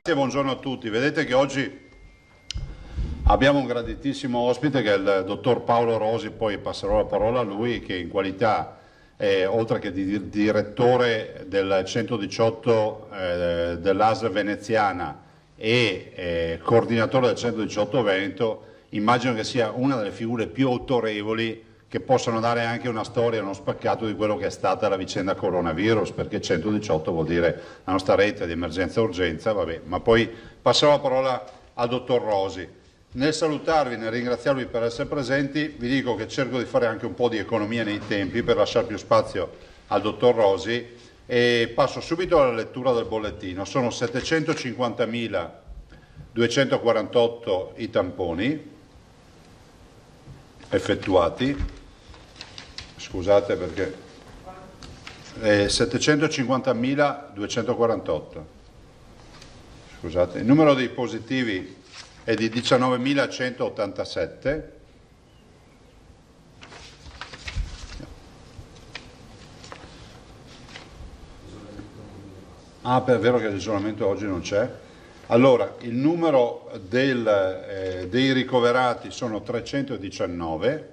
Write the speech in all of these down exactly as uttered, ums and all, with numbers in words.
Buongiorno a tutti. Vedete che oggi abbiamo un graditissimo ospite che è il dottor Paolo Rosi, poi passerò la parola a lui, che in qualità, eh, oltre che di direttore del centodiciotto eh, dell'A S L veneziana e eh, coordinatore del centodiciotto Veneto, immagino che sia una delle figure più autorevoli che possono dare anche una storia, uno spaccato di quello che è stata la vicenda coronavirus, perché centodiciotto vuol dire la nostra rete di emergenza e urgenza, vabbè, ma poi passerò la parola al dottor Rosi. Nel salutarvi, nel ringraziarvi per essere presenti, vi dico che cerco di fare anche un po' di economia nei tempi per lasciare più spazio al dottor Rosi e passo subito alla lettura del bollettino. Sono settecentocinquantamiladuecentoquarantotto i tamponi effettuati. Scusate perché eh, settecentocinquantamiladuecentoquarantotto. Scusate, il numero dei positivi è di diciannovemilacentottantasette. Ah, è vero che l'isolamento oggi non c'è. Allora, il numero del, eh, dei ricoverati sono trecentodiciannove.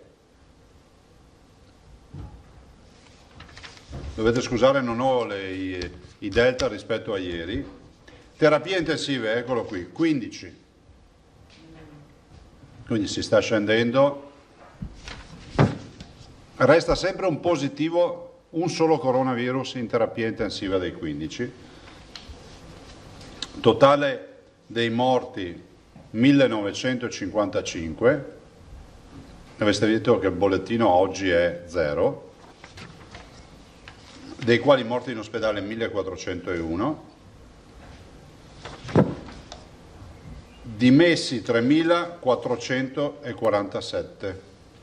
Dovete scusare, non ho le, i, i delta rispetto a ieri. Terapie intensive, eccolo qui, quindici. Quindi si sta scendendo. Resta sempre un positivo, un solo coronavirus in terapia intensiva dei quindici. Totale dei morti millenovecentocinquantacinque. Avete visto che il bollettino oggi è zero. Dei quali morti in ospedale millequattrocentouno, dimessi tremilaquattrocentoquarantasette.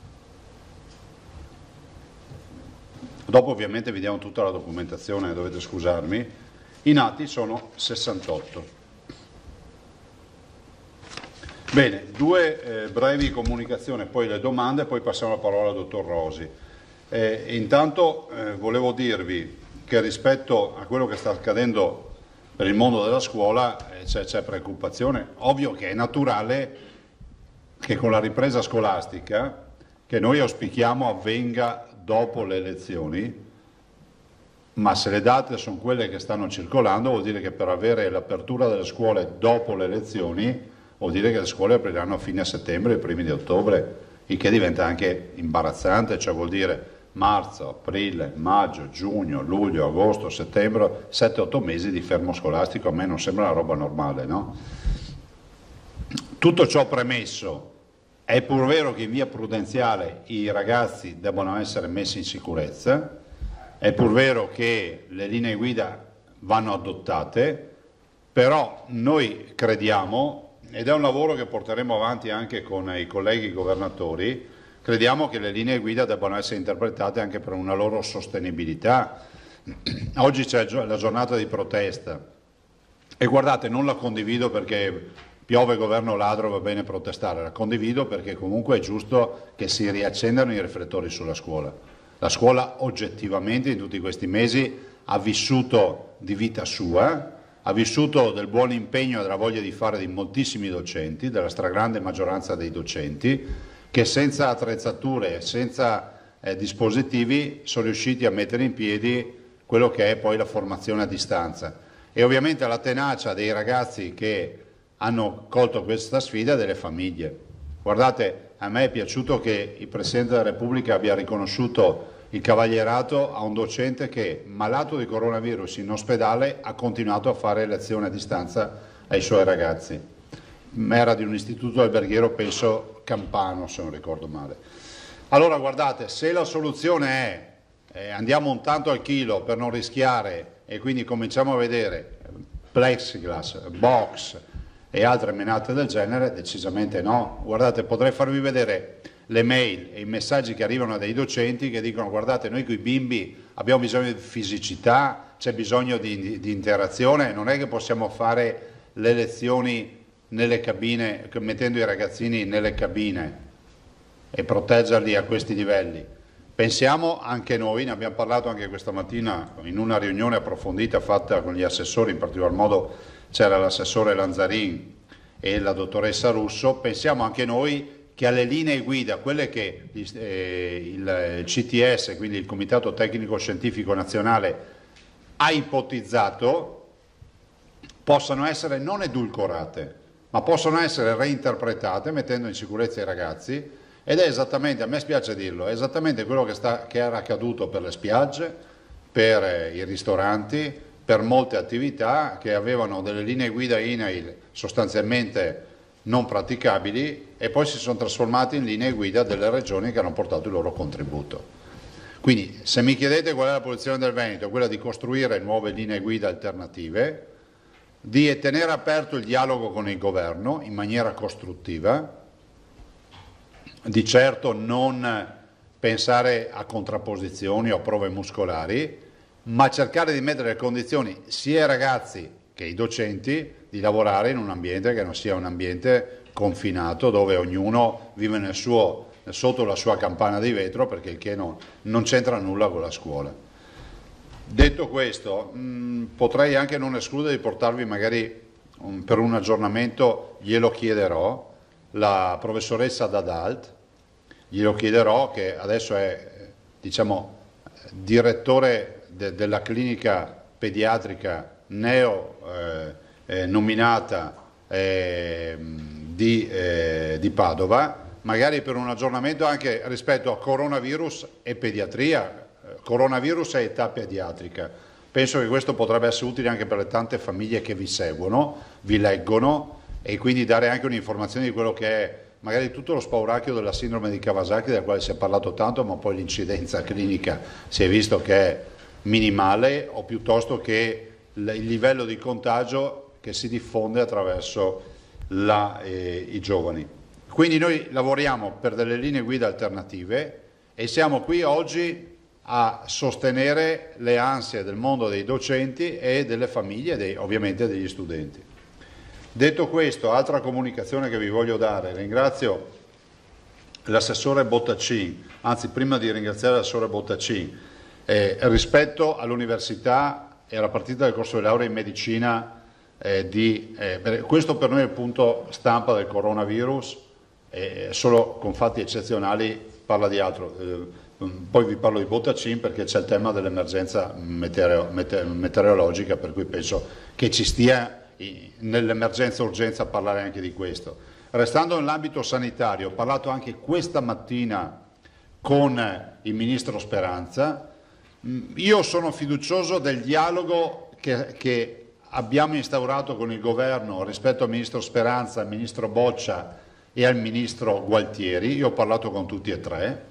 Dopo ovviamente vi diamo tutta la documentazione, dovete scusarmi. I nati sono sessantotto. Bene, due eh, brevi comunicazioni, poi le domande, poi passiamo la parola al dottor Rosi. Eh, intanto eh, volevo dirvi che rispetto a quello che sta accadendo per il mondo della scuola eh, c'è, c'è preoccupazione. Ovvio che è naturale che con la ripresa scolastica, che noi auspichiamo avvenga dopo le elezioni, ma se le date sono quelle che stanno circolando, vuol dire che per avere l'apertura delle scuole dopo le elezioni vuol dire che le scuole apriranno a fine settembre, i primi di ottobre, il che diventa anche imbarazzante, cioè vuol dire marzo, aprile, maggio, giugno, luglio, agosto, settembre, sette otto mesi di fermo scolastico. A me non sembra una roba normale, no? Tutto ciò premesso, è pur vero che in via prudenziale i ragazzi debbano essere messi in sicurezza, è pur vero che le linee guida vanno adottate, però noi crediamo, ed è un lavoro che porteremo avanti anche con i colleghi governatori, crediamo che le linee guida debbano essere interpretate anche per una loro sostenibilità. Oggi c'è la giornata di protesta e guardate, non la condivido perché piove governo ladro, va bene protestare, la condivido perché comunque è giusto che si riaccendano i riflettori sulla scuola. La scuola oggettivamente in tutti questi mesi ha vissuto di vita sua, ha vissuto del buon impegno e della voglia di fare di moltissimi docenti, della stragrande maggioranza dei docenti, che senza attrezzature, senza eh, dispositivi sono riusciti a mettere in piedi quello che è poi la formazione a distanza. E ovviamente la tenacia dei ragazzi che hanno colto questa sfida delle famiglie. Guardate, a me è piaciuto che il Presidente della Repubblica abbia riconosciuto il cavalierato a un docente che, malato di coronavirus in ospedale, ha continuato a fare lezione a distanza ai suoi ragazzi. Era di un istituto alberghiero, penso campano, se non ricordo male. Allora guardate, se la soluzione è eh, andiamo un tanto al chilo per non rischiare e quindi cominciamo a vedere plexiglass, box e altre menate del genere, decisamente no. Guardate, potrei farvi vedere le mail e i messaggi che arrivano dai docenti che dicono: guardate, noi con i bimbi abbiamo bisogno di fisicità, c'è bisogno di, di, di interazione, non è che possiamo fare le lezioni nelle cabine, mettendo i ragazzini nelle cabine e proteggerli a questi livelli. Pensiamo anche noi, ne abbiamo parlato anche questa mattina in una riunione approfondita fatta con gli assessori, in particolar modo c'era l'assessore Lanzarin e la dottoressa Russo, pensiamo anche noi che alle linee guida, quelle che eh, il C T S, quindi il Comitato Tecnico Scientifico Nazionale, ha ipotizzato, possano essere non edulcorate, ma possono essere reinterpretate mettendo in sicurezza i ragazzi, ed è esattamente, a me spiace dirlo, è esattamente quello che, sta, che era accaduto per le spiagge, per eh, i ristoranti, per molte attività che avevano delle linee guida I N A I L sostanzialmente non praticabili e poi si sono trasformati in linee guida delle regioni che hanno portato il loro contributo. Quindi se mi chiedete qual è la posizione del Veneto, è quella di costruire nuove linee guida alternative, di tenere aperto il dialogo con il governo in maniera costruttiva, di certo non pensare a contrapposizioni o prove muscolari, ma cercare di mettere le condizioni sia ai ragazzi che ai docenti di lavorare in un ambiente che non sia un ambiente confinato dove ognuno vive nel suo, sotto la sua campana di vetro, perché il che no, non c'entra nulla con la scuola. Detto questo, mh, potrei anche non escludere di portarvi magari um, per un aggiornamento, glielo chiederò, la professoressa Dadalt, glielo chiederò, che adesso è diciamo direttore de, della clinica pediatrica neo eh, eh, nominata eh, di, eh, di Padova, magari per un aggiornamento anche rispetto a coronavirus e pediatria, eh, coronavirus e età pediatrica. Penso che questo potrebbe essere utile anche per le tante famiglie che vi seguono, vi leggono, e quindi dare anche un'informazione di quello che è magari tutto lo spauracchio della sindrome di Kawasaki, del quale si è parlato tanto, ma poi l'incidenza clinica si è visto che è minimale, o piuttosto che il livello di contagio che si diffonde attraverso la, eh, i giovani. Quindi noi lavoriamo per delle linee guida alternative e siamo qui oggi a sostenere le ansie del mondo dei docenti e delle famiglie e dei, ovviamente degli studenti. Detto questo, altra comunicazione che vi voglio dare, ringrazio l'assessore Bottacin, anzi prima di ringraziare l'assessore Bottacin, eh, rispetto all'università e alla partita del corso di laurea in medicina, eh, di, eh, questo per noi è il punto stampa del coronavirus, eh, solo con fatti eccezionali parla di altro, eh, poi vi parlo di Bottacin perché c'è il tema dell'emergenza meteorolo, meteorologica, per cui penso che ci stia nell'emergenza urgenza a parlare anche di questo. Restando nell'ambito sanitario, ho parlato anche questa mattina con il Ministro Speranza. Io sono fiducioso del dialogo che, che abbiamo instaurato con il Governo rispetto al Ministro Speranza, al Ministro Boccia e al Ministro Gualtieri. Io ho parlato con tutti e tre.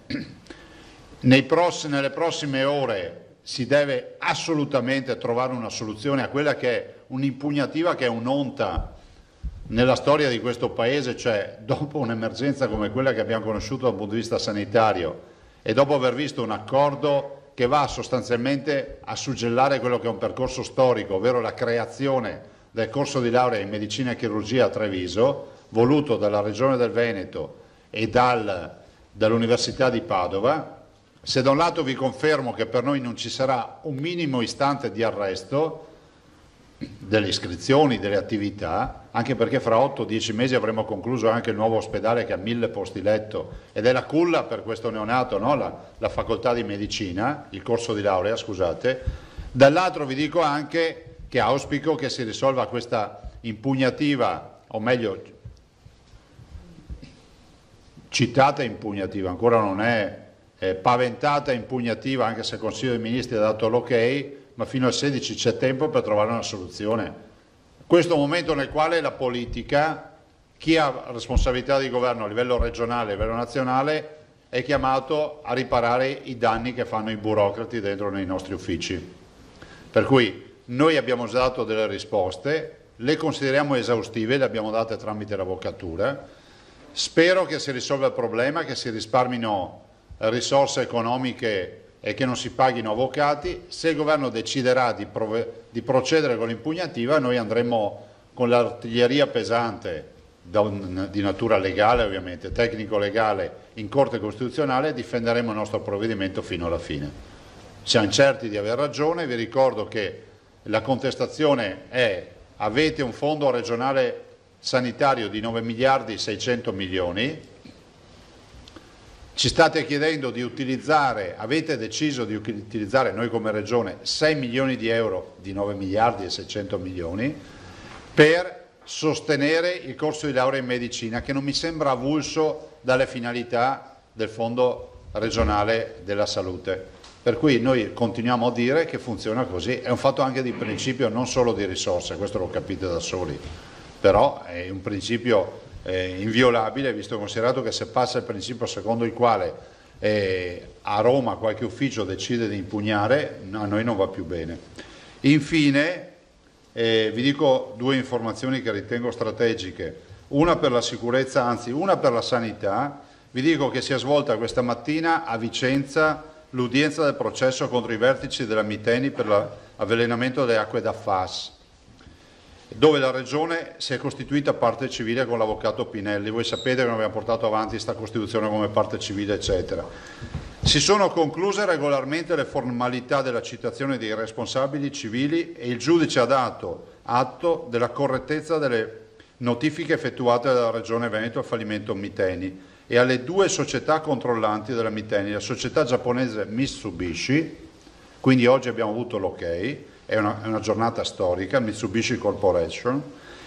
Nei pross- nelle prossime ore si deve assolutamente trovare una soluzione a quella che è un'impugnativa che è un'onta nella storia di questo Paese, cioè dopo un'emergenza come quella che abbiamo conosciuto dal punto di vista sanitario e dopo aver visto un accordo che va sostanzialmente a suggellare quello che è un percorso storico, ovvero la creazione del corso di laurea in medicina e chirurgia a Treviso, voluto dalla Regione del Veneto e dal, dall'Università di Padova. Se da un lato vi confermo che per noi non ci sarà un minimo istante di arresto delle iscrizioni, delle attività, anche perché fra otto dieci mesi avremo concluso anche il nuovo ospedale che ha mille posti letto ed è la culla per questo neonato, no? la, la facoltà di medicina, il corso di laurea, scusate. Dall'altro vi dico anche che auspico che si risolva questa impugnativa, o meglio citata impugnativa, ancora non è eh, paventata impugnativa, anche se il Consiglio dei Ministri ha dato l'ok, ma fino al sedici c'è tempo per trovare una soluzione. Questo è un momento nel quale la politica, chi ha responsabilità di governo a livello regionale e a livello nazionale, è chiamato a riparare i danni che fanno i burocrati dentro nei nostri uffici. Per cui noi abbiamo già dato delle risposte, le consideriamo esaustive, le abbiamo date tramite l'avvocatura. Spero che si risolva il problema, che si risparmino risorse economiche e che non si paghino avvocati. Se il governo deciderà di, di procedere con l'impugnativa, noi andremo con l'artiglieria pesante da un, di natura legale, ovviamente, tecnico-legale, in Corte Costituzionale e difenderemo il nostro provvedimento fino alla fine. Siamo certi di aver ragione, vi ricordo che la contestazione è avete un fondo regionale sanitario di nove miliardi seicento milioni, ci state chiedendo di utilizzare, avete deciso di utilizzare noi come Regione sei milioni di euro di nove miliardi e seicento milioni per sostenere il corso di laurea in medicina, che non mi sembra avulso dalle finalità del Fondo regionale della salute. Per cui noi continuiamo a dire che funziona così, è un fatto anche di principio, non solo di risorse, questo lo capite da soli, però è un principio eh, inviolabile, visto e considerato che se passa il principio secondo il quale eh, a Roma qualche ufficio decide di impugnare, no, a noi non va più bene. Infine eh, vi dico due informazioni che ritengo strategiche, una per la sicurezza, anzi una per la sanità. Vi dico che si è svolta questa mattina a Vicenza l'udienza del processo contro i vertici della Miteni per l'avvelenamento delle acque da F A S, dove la Regione si è costituita parte civile con l'avvocato Pinelli. Voi sapete che noi abbiamo portato avanti questa costituzione come parte civile, eccetera. Si sono concluse regolarmente le formalità della citazione dei responsabili civili e il giudice ha dato atto della correttezza delle notifiche effettuate dalla Regione Veneto al fallimento Miteni e alle due società controllanti della Miteni, la società giapponese Mitsubishi, quindi oggi abbiamo avuto l'ok, è una, è una giornata storica, Mitsubishi Corporation,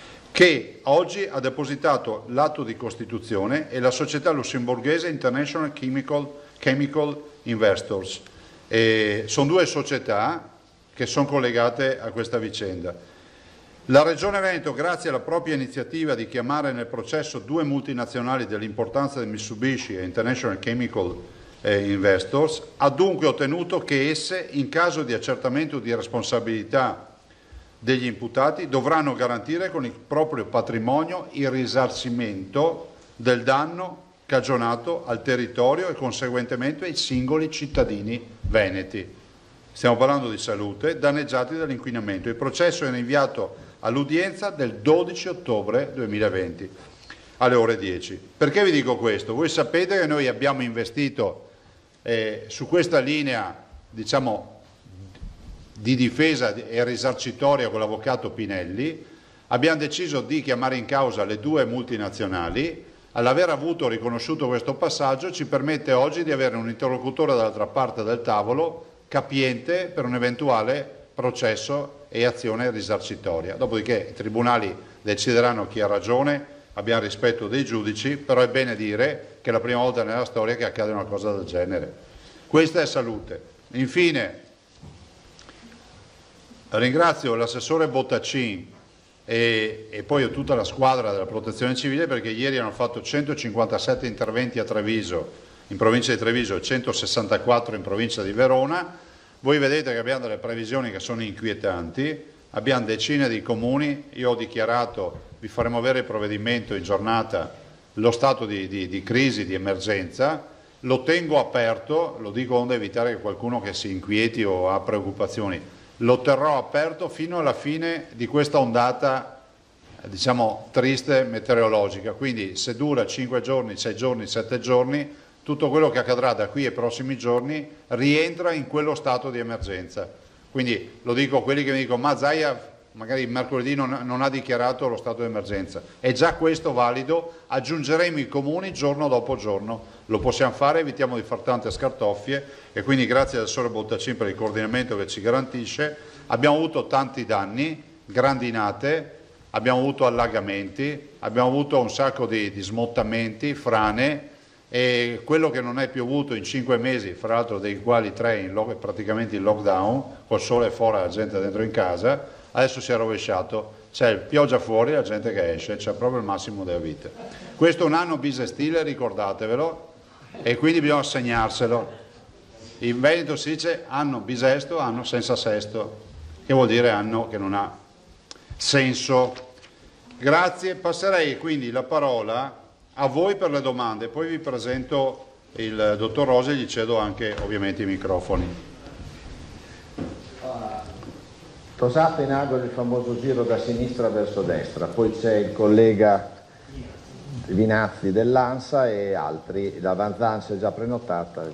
che oggi ha depositato l'atto di costituzione, e la società lussemburghese International Chemical, Chemical Investors. E sono due società che sono collegate a questa vicenda. La Regione Veneto, grazie alla propria iniziativa di chiamare nel processo due multinazionali dell'importanza di Mitsubishi e International Chemical eh, Investors, ha dunque ottenuto che esse, in caso di accertamento di responsabilità degli imputati, dovranno garantire con il proprio patrimonio il risarcimento del danno cagionato al territorio e conseguentemente ai singoli cittadini veneti. Stiamo parlando di salute, danneggiati dall'inquinamento. Il processo è rinviato all'udienza del dodici ottobre duemilaventi alle ore dieci. Perché vi dico questo? Voi sapete che noi abbiamo investito eh, su questa linea, diciamo, di difesa e risarcitoria con l'avvocato Pinelli. Abbiamo deciso di chiamare in causa le due multinazionali. All'aver avuto riconosciuto questo passaggio ci permette oggi di avere un interlocutore dall'altra parte del tavolo capiente per un eventuale processo e azione risarcitoria. Dopodiché i tribunali decideranno chi ha ragione, abbiamo rispetto dei giudici, però è bene dire che è la prima volta nella storia che accade una cosa del genere. Questa è salute. Infine ringrazio l'assessore Bottacin e, e poi tutta la squadra della Protezione Civile, perché ieri hanno fatto centocinquantasette interventi a Treviso, in provincia di Treviso, e centosessantaquattro in provincia di Verona. Voi vedete che abbiamo delle previsioni che sono inquietanti, abbiamo decine di comuni. Io ho dichiarato, vi faremo avere il provvedimento in giornata, lo stato di, di, di crisi, di emergenza. Lo tengo aperto, lo dico onde evitare che qualcuno che si inquieti o ha preoccupazioni, lo terrò aperto fino alla fine di questa ondata, diciamo, triste meteorologica. Quindi se dura cinque giorni, sei giorni, sette giorni, tutto quello che accadrà da qui ai prossimi giorni rientra in quello stato di emergenza. Quindi lo dico a quelli che mi dicono ma Zaia magari mercoledì non, non ha dichiarato lo stato di emergenza. È già questo valido, aggiungeremo i comuni giorno dopo giorno. Lo possiamo fare, evitiamo di fare tante scartoffie, e quindi grazie al Sole Bottacin per il coordinamento che ci garantisce. Abbiamo avuto tanti danni, grandinate, abbiamo avuto allagamenti, abbiamo avuto un sacco di, di smottamenti, frane, e quello che non è piovuto in cinque mesi, fra l'altro dei quali tre in lo, praticamente in lockdown, col sole fuori, la gente dentro in casa, adesso si è rovesciato, c'è pioggia fuori, la gente che esce, c'è proprio il massimo della vita. Questo è un anno bisestile, ricordatevelo, e quindi bisogna segnarselo. In Veneto si dice anno bisesto, anno senza sesto, che vuol dire anno che non ha senso. Grazie, passerei quindi la parola a voi per le domande, poi vi presento il dottor Rosi e gli cedo anche ovviamente i microfoni. Tosate inaugura il famoso giro da sinistra verso destra, poi c'è il collega Vinazzi dell'ANSA e altri, l'avanzanza è già prenotata.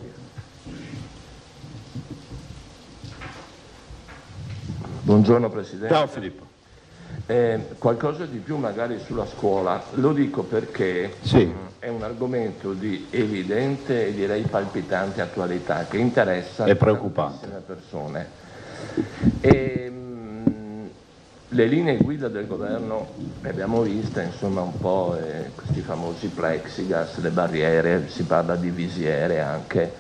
Buongiorno Presidente. Ciao Filippo. Eh, qualcosa di più magari sulla scuola, lo dico perché sì. mh, è un argomento di evidente e direi palpitante attualità che interessa è preoccupante. tantissime persone. E, mh, le linee guida del governo le abbiamo viste, insomma, un po' eh, questi famosi plexigas, le barriere, si parla di visiere anche.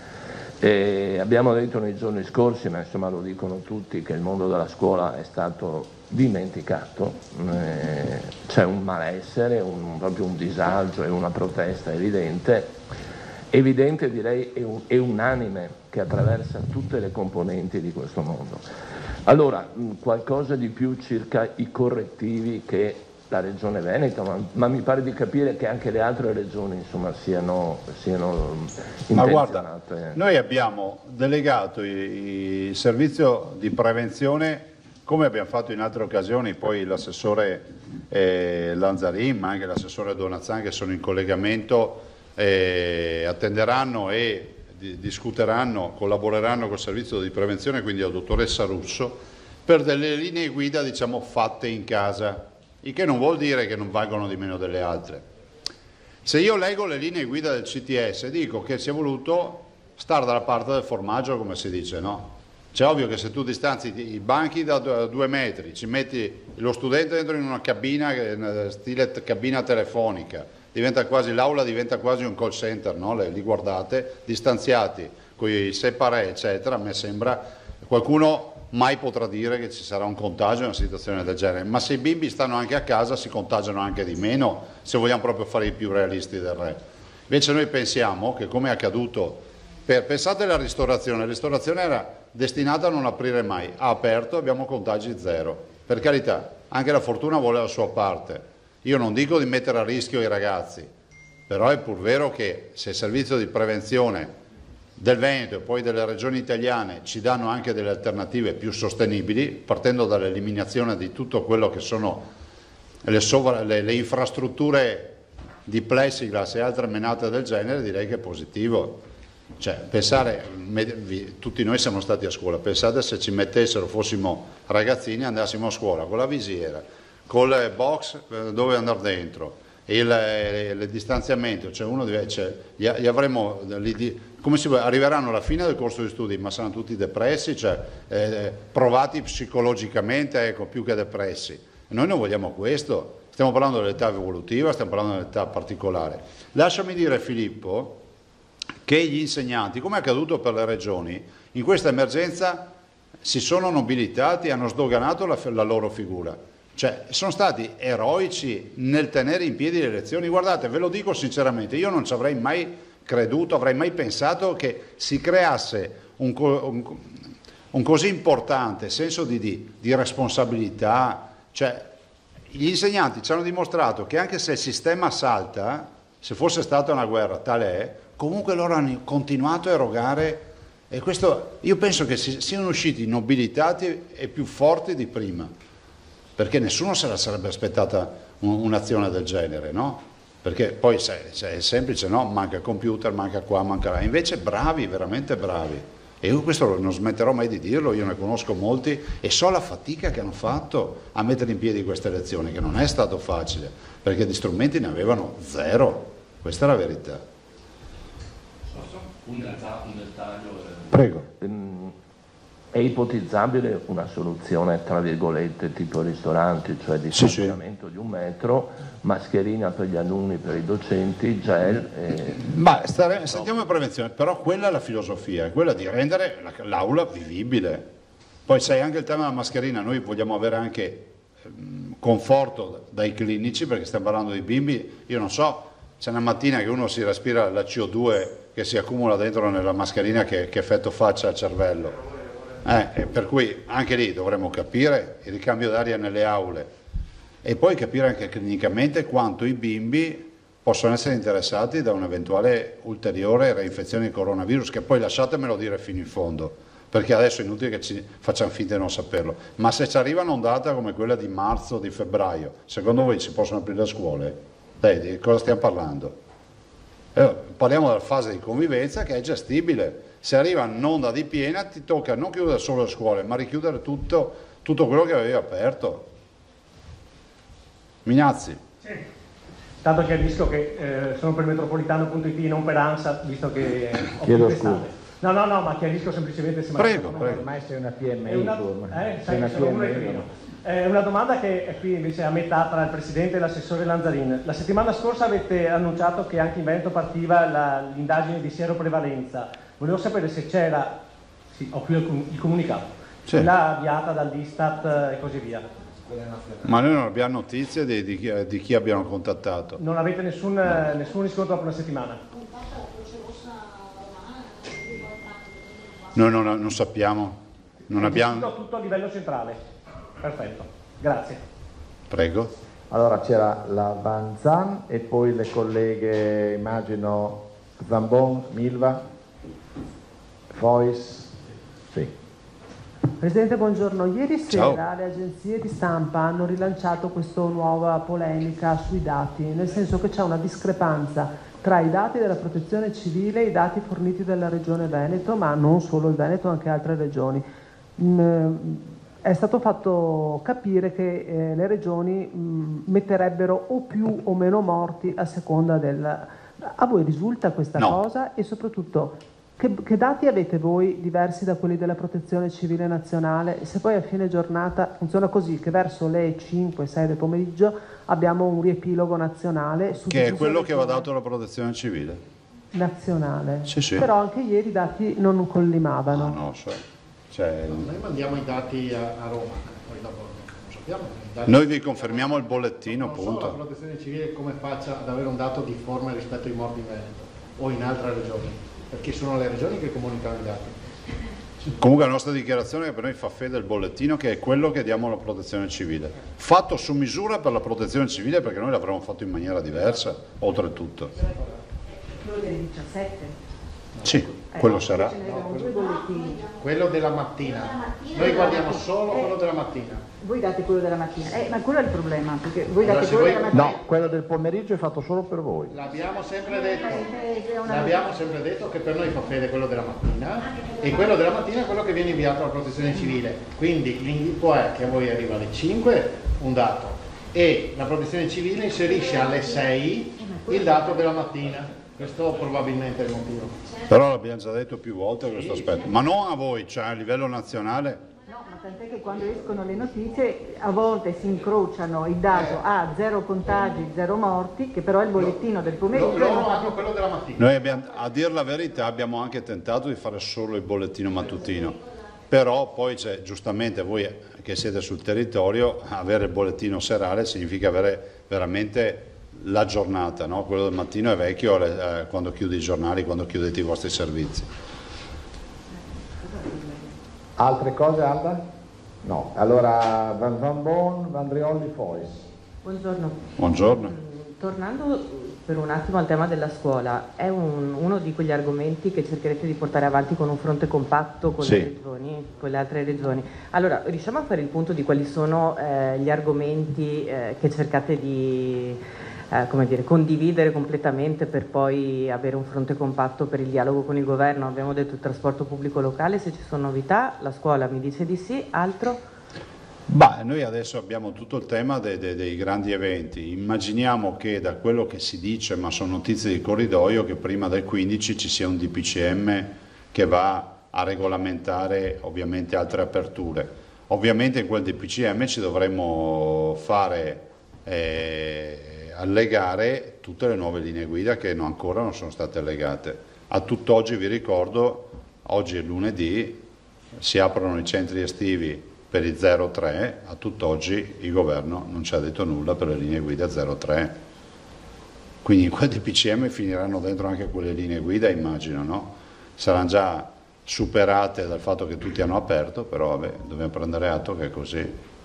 E abbiamo detto nei giorni scorsi, ma insomma lo dicono tutti, che il mondo della scuola è stato dimenticato, eh, c'è un malessere, un, proprio un disagio e una protesta evidente, evidente direi e, un, e unanime che attraversa tutte le componenti di questo mondo. Allora, mh, qualcosa di più circa i correttivi che la Regione Veneto, ma, ma mi pare di capire che anche le altre regioni insomma siano, siano intenzionate. Ma guarda, noi abbiamo delegato il, il servizio di prevenzione, come abbiamo fatto in altre occasioni, poi l'assessore eh, Lanzarin, ma anche l'assessore Donazzan, che sono in collegamento, eh, attenderanno e di, discuteranno, collaboreranno col servizio di prevenzione, quindi la dottoressa Russo, per delle linee guida, diciamo, fatte in casa, il che non vuol dire che non valgono di meno delle altre. Se io leggo le linee guida del C T S dico che si è voluto stare dalla parte del formaggio, come si dice, no? C'è ovvio che se tu distanzi i banchi da due metri, ci metti lo studente dentro in una cabina, stile cabina telefonica, diventa quasi, l'aula diventa quasi un call center, no? Li guardate, distanziati, con i separé, eccetera, a me sembra, qualcuno mai potrà dire che ci sarà un contagio in una situazione del genere, ma se i bimbi stanno anche a casa si contagiano anche di meno, se vogliamo proprio fare i più realisti del re. Invece noi pensiamo che, come è accaduto, per, pensate alla ristorazione, la ristorazione era destinata a non aprire mai, ha aperto, abbiamo contagi zero. Per carità, anche la fortuna vuole la sua parte. Io non dico di mettere a rischio i ragazzi, però è pur vero che se il servizio di prevenzione del Veneto e poi delle regioni italiane ci danno anche delle alternative più sostenibili, partendo dall'eliminazione di tutto quello che sono le, sovra, le, le infrastrutture di plexiglass e altre menate del genere, direi che è positivo. Cioè, pensare, tutti noi siamo stati a scuola, pensate se ci mettessero, fossimo ragazzini, andassimo a scuola con la visiera, con le box dove andare dentro, il, il, il distanziamento, cioè uno deve, cioè, gli, gli avremo, come si vuole, arriveranno alla fine del corso di studi, ma saranno tutti depressi, cioè eh, provati psicologicamente, ecco, più che depressi. Noi non vogliamo questo, stiamo parlando dell'età evolutiva, stiamo parlando dell'età particolare. Lasciami dire, Filippo, che gli insegnanti, come è accaduto per le regioni, in questa emergenza si sono nobilitati e hanno sdoganato la, la loro figura. Cioè, sono stati eroici nel tenere in piedi le lezioni. Guardate, ve lo dico sinceramente, io non ci avrei mai creduto, avrei mai pensato che si creasse un, un, un così importante senso di, di, di responsabilità. Cioè, gli insegnanti ci hanno dimostrato che anche se il sistema salta, se fosse stata una guerra, tale è, comunque loro hanno continuato a erogare, e questo io penso che si, siano usciti nobilitati e più forti di prima, perché nessuno se la sarebbe aspettata un, un'azione del genere, no? Perché poi se, se è semplice, no? Manca il computer, manca qua, manca là, invece bravi, veramente bravi, e io questo non smetterò mai di dirlo, io ne conosco molti e so la fatica che hanno fatto a mettere in piedi queste lezioni, che non è stato facile, perché di strumenti ne avevano zero, questa è la verità. Un dettaglio. Prego. È ipotizzabile una soluzione, tra virgolette, tipo ristoranti, cioè distanziamento sì, sì. di un metro, mascherina per gli alunni, per i docenti, gel. E... Ma stare, sentiamo in prevenzione, però quella è la filosofia, è quella di rendere l'aula vivibile. Poi sai anche il tema della mascherina, noi vogliamo avere anche ehm, conforto dai clinici, perché stiamo parlando di bimbi, io non so, c'è una mattina che uno si respira la C O due che si accumula dentro nella mascherina, che, che effetto faccia al cervello. Eh, per cui anche lì dovremmo capire il ricambio d'aria nelle aule e poi capire anche clinicamente quanto i bimbi possono essere interessati da un'eventuale ulteriore reinfezione di coronavirus, che poi lasciatemelo dire fino in fondo, perché adesso è inutile che ci facciamo finta di non saperlo, ma se ci arriva un'ondata come quella di marzo, di febbraio, secondo voi si possono aprire le scuole? Dai, di cosa stiamo parlando? Eh, parliamo della fase di convivenza che è gestibile. Se arriva un'onda di piena ti tocca non chiudere solo le scuole, ma richiudere tutto, tutto quello che avevi aperto. Minazzi. Sì. Tanto chiarisco che eh, sono per metropolitano punto it, non per ANSA, visto che ho Chiedo contestato. No, no, no, ma chiarisco semplicemente se Prego, ma prego. Ormai sei una P M I, è una, tu, eh, sei una sono uno e P M I. primo. È una domanda che è qui invece a metà tra il Presidente e l'assessore Lanzarin. La settimana scorsa avete annunciato che anche in Veneto partiva la, l'indagine di sieroprevalenza. Volevo sapere se c'era, sì, ho qui il, il comunicato, Sì. quella avviata dall'Istat e così via. Ma noi non abbiamo notizie di, di, chi, di chi abbiano contattato. Non avete nessun, no. nessun riscontro dopo una settimana? Noi non, non sappiamo, non È abbiamo... tutto a livello centrale. Perfetto, grazie. Prego. Allora c'era la Vanzan e poi le colleghe, immagino, Zambon, Milva, Fois, sì. Presidente, buongiorno. Ieri Ciao. sera le agenzie di stampa hanno rilanciato questa nuova polemica sui dati, nel senso che c'è una discrepanza tra i dati della protezione civile e i dati forniti dalla Regione Veneto, ma non solo il Veneto, anche altre regioni. Mm, è stato fatto capire che eh, le regioni mh, metterebbero o più o meno morti a seconda del... A voi risulta questa No. cosa? E soprattutto che, che dati avete voi diversi da quelli della protezione civile nazionale? Se poi a fine giornata funziona così, che verso le cinque sei del pomeriggio abbiamo un riepilogo nazionale su Che è quello che va regione dato alla protezione civile. nazionale. Sì, sì. Però anche ieri i dati non collimavano. Ah, no, cioè, cioè, Noi mandiamo i dati a, a Roma, poi dopo non sappiamo. i dati- noi vi confermiamo il bollettino, non solo la punto. protezione civile come faccia ad avere un dato difforme rispetto ai morti in Veneto o in altre regioni, perché sono le regioni che comunicano i dati. Comunque la nostra dichiarazione è che per noi fa fede il bollettino, che è quello che diamo alla protezione civile. Fatto su misura per la protezione civile, perché noi l'avremmo fatto in maniera diversa, oltretutto. Quello del diciassette? Sì, quello sarà. Ce n'erano due bollettini. Quello della mattina, noi guardiamo solo quello della mattina. Voi date quello della mattina, eh, ma quello è il problema, perché voi Allora, date se quello voi- della mattina. No, quello del pomeriggio è fatto solo per voi. L'abbiamo sempre detto, Eh, è una- l'abbiamo sempre detto che per noi fa fede quello della mattina e quello della mattina è quello che viene inviato alla protezione civile. Quindi l'invito è che a voi arriva alle cinque un dato e la protezione civile inserisce alle sei il dato della mattina. Questo probabilmente è il motivo. Però l'abbiamo già detto più volte questo aspetto. Ma non a voi, cioè a livello nazionale. No, ma tant'è che quando escono le notizie a volte si incrociano il dato a zero contagi, zero morti, che però è il bollettino del pomeriggio. Loro e non fa hanno più- quello della mattina. Noi abbiamo, a dir la verità, abbiamo anche tentato di fare solo il bollettino mattutino. Però poi c'è, giustamente voi che siete sul territorio, avere il bollettino serale significa avere veramente la giornata, no? Quello del mattino è vecchio eh, quando chiudi i giornali, quando chiudete i vostri servizi. Altre cose, Alba? No. Allora, Van Zambon, Vandrioli, Fois. Buongiorno. Buongiorno. Tornando per un attimo al tema della scuola, è un- uno di quegli argomenti che cercherete di portare avanti con un fronte compatto con Sì. le regioni, con le altre regioni. Allora, riusciamo a fare il punto di quali sono eh, gli argomenti eh, che cercate di eh, come dire, condividere completamente per poi avere un fronte compatto per il dialogo con il governo? Abbiamo detto il trasporto pubblico locale, se ci sono novità, la scuola mi dice di sì, altro? Bah, noi adesso abbiamo tutto il tema dei, dei- dei grandi eventi. Immaginiamo che da quello che si dice, ma sono notizie di corridoio, che prima del quindici ci sia un D P C M che va a regolamentare ovviamente altre aperture. Ovviamente in quel D P C M ci dovremmo fare eh, allegare tutte le nuove linee guida che non- ancora non sono state allegate. A tutt'oggi vi ricordo, oggi è lunedì, si aprono i centri estivi per i zero tre, a tutt'oggi il governo non ci ha detto nulla per le linee guida zero tre. Quindi in quel D P C M finiranno dentro anche quelle linee guida, immagino, no? Saranno già superate dal fatto che tutti hanno aperto, però vabbè, dobbiamo prendere atto che è così.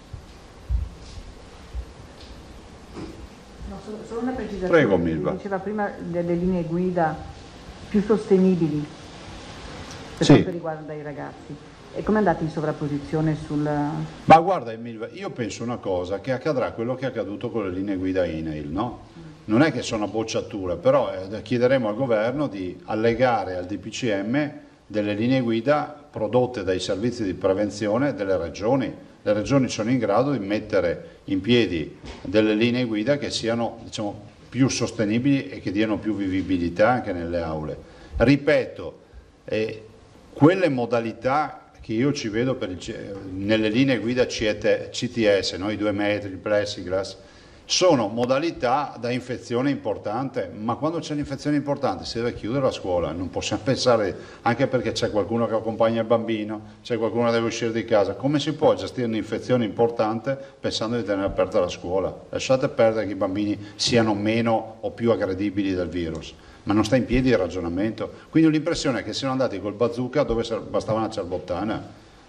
No, solo, solo una precisazione. Prego, Milva. Diceva prima delle linee guida più sostenibili per Sì. quanto riguarda i ragazzi. E come andate in sovrapposizione sul... Ma guarda Emilio, io penso una cosa, che accadrà quello che è accaduto con le linee guida I N A I L, no? Non è che sono a bocciatura, però eh, chiederemo al governo di allegare al D P C M delle linee guida prodotte dai servizi di prevenzione delle regioni. Le le regioni sono in grado di mettere in piedi delle linee guida che siano, diciamo, più sostenibili e che diano più vivibilità anche nelle aule. Ripeto, eh, quelle modalità che io ci vedo per il, nelle linee guida C T S, no? I due metri, il plexiglass, sono modalità da infezione importante, ma quando c'è un'infezione importante si deve chiudere la scuola, non possiamo pensare, anche perché c'è qualcuno che accompagna il bambino, c'è qualcuno che deve uscire di casa, come si può gestire un'infezione importante pensando di tenere aperta la scuola? Lasciate perdere che i bambini siano meno o più aggredibili del virus, ma non sta in piedi il ragionamento, quindi ho l'impressione che siano andati col bazooka dove bastava una cerbottana.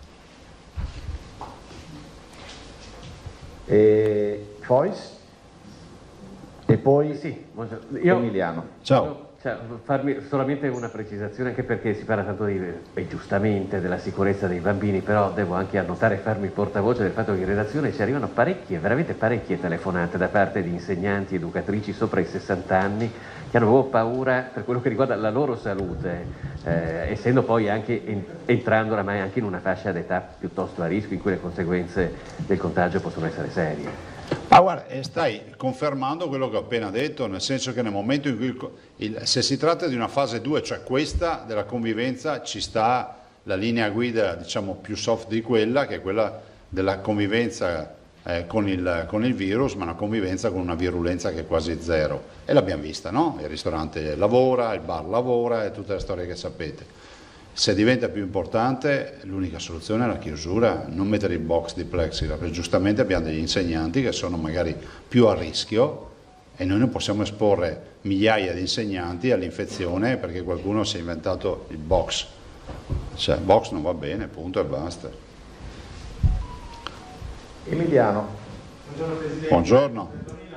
E Fois? E poi sì, io, Emiliano. Ciao. Cioè, farmi solamente una precisazione, anche perché si parla tanto di, e giustamente, della sicurezza dei bambini, però devo anche annotare e farmi portavoce del fatto che in redazione ci arrivano parecchie, veramente parecchie telefonate da parte di insegnanti, educatrici sopra i sessanta anni che hanno proprio paura per quello che riguarda la loro salute, eh, essendo poi anche en- entrando oramai anche in una fascia d'età piuttosto a rischio in cui le conseguenze del contagio possono essere serie. Ah, guarda, stai confermando quello che ho appena detto, nel senso che nel momento in cui, il, il, se si tratta di una fase due, cioè questa della convivenza, ci sta la linea guida, diciamo, più soft di quella, che è quella della convivenza eh, con, il, con il virus, ma una convivenza con una virulenza che è quasi zero. E l'abbiamo vista, no? Il ristorante lavora, il bar lavora e tutte le storie che sapete. Se diventa più importante, l'unica soluzione è la chiusura, non mettere il box di plexiglass, perché giustamente abbiamo degli insegnanti che sono magari più a rischio e noi non possiamo esporre migliaia di insegnanti all'infezione perché qualcuno si è inventato il box. Cioè, il box non va bene, punto e basta. Emiliano. Buongiorno Presidente. Buongiorno.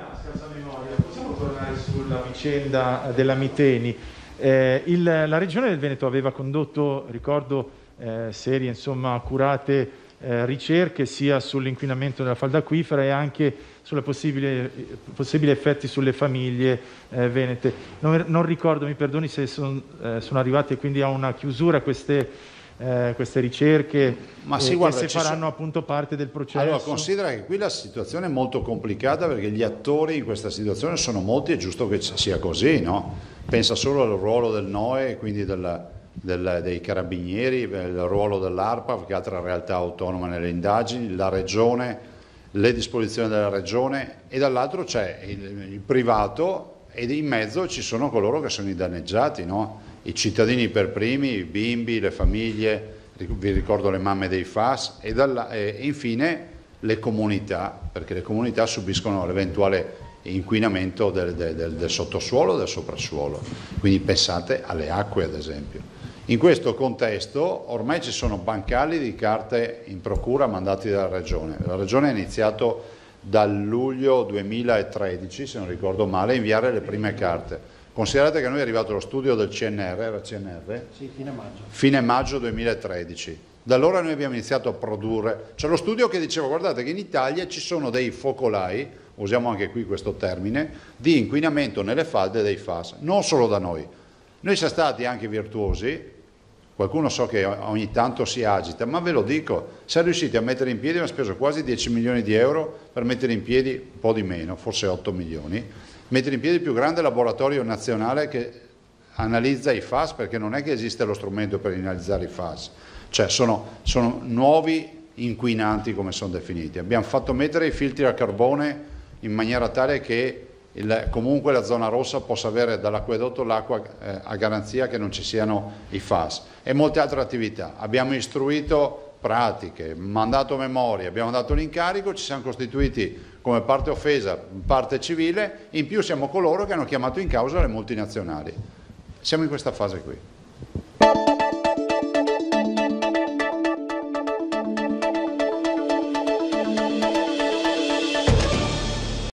Possiamo tornare sulla vicenda della Miteni? Eh, il, la Regione del Veneto aveva condotto, ricordo, eh, serie, insomma, accurate eh, ricerche sia sull'inquinamento della falda acquifera e anche sulle possibili, possibili effetti sulle famiglie eh, venete. Non, non ricordo, mi perdoni se son, eh, sono arrivate quindi a una chiusura queste, eh, queste ricerche, Ma sì, eh, guarda, che se faranno sono... appunto parte del processo. Allora, considera che qui la situazione è molto complicata perché gli attori in questa situazione sono molti, è giusto che sia così, no? Pensa solo al ruolo del N O E, quindi della, del, dei carabinieri, il ruolo dell'ARPA, che è altra realtà autonoma nelle indagini, la Regione, le disposizioni della Regione e dall'altro c'è il, il privato ed in mezzo ci sono coloro che sono i danneggiati, no? I cittadini per primi, i bimbi, le famiglie, vi ricordo le mamme dei F A S e, dalla, e infine le comunità, perché le comunità subiscono l'eventuale inquinamento del, del, del sottosuolo e del soprassuolo, quindi pensate alle acque ad esempio. In questo contesto ormai ci sono bancali di carte in procura mandati dalla Regione. La Regione ha iniziato dal luglio duemilatredici, se non ricordo male, a inviare le prime carte. Considerate che a noi è arrivato lo studio del C N R, era C N R? Sì, fine maggio. Fine maggio duemilatredici. Da allora noi abbiamo iniziato a produrre, c'è lo studio che diceva guardate che in Italia ci sono dei focolai, usiamo anche qui questo termine, di inquinamento nelle falde dei F A S, non solo da noi. Noi siamo stati anche virtuosi, qualcuno so che ogni tanto si agita, ma ve lo dico, siamo riusciti a mettere in piedi, abbiamo speso quasi dieci milioni di euro per mettere in piedi, un po' di meno, forse otto milioni, mettere in piedi il più grande laboratorio nazionale che analizza i F A S, perché non è che esiste lo strumento per analizzare i F A S, cioè sono, sono nuovi inquinanti come sono definiti. Abbiamo fatto mettere i filtri a carbone in maniera tale che il, comunque la zona rossa possa avere dall'acquedotto l'acqua eh, a garanzia che non ci siano i F A S e molte altre attività. Abbiamo istruito pratiche, mandato memorie, abbiamo dato l'incarico, ci siamo costituiti come parte offesa, parte civile, in più siamo coloro che hanno chiamato in causa le multinazionali. Siamo in questa fase qui.